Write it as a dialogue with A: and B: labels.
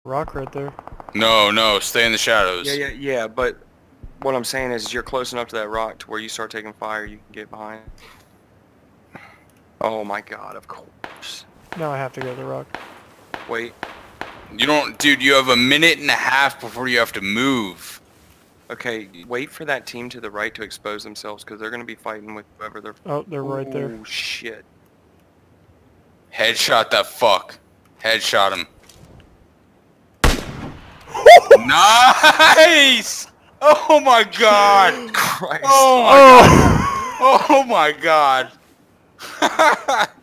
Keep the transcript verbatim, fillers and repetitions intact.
A: Rock right there.
B: No, no, stay in the shadows.
C: Yeah, yeah, yeah, but what I'm saying is you're close enough to that rock to where you start taking fire, you can get behind. Oh my god, of course.
A: Now I have to go to the rock.
C: Wait.
B: You don't, dude, you have a minute and a half before you have to move.
C: Okay, wait for that team to the right to expose themselves, because they're going to be fighting with whoever they're...
A: Oh, they're right there.
C: Oh, shit.
B: Headshot that fuck. Headshot him. Nice! Oh my god!
C: Christ.
B: Oh my god! Oh my god!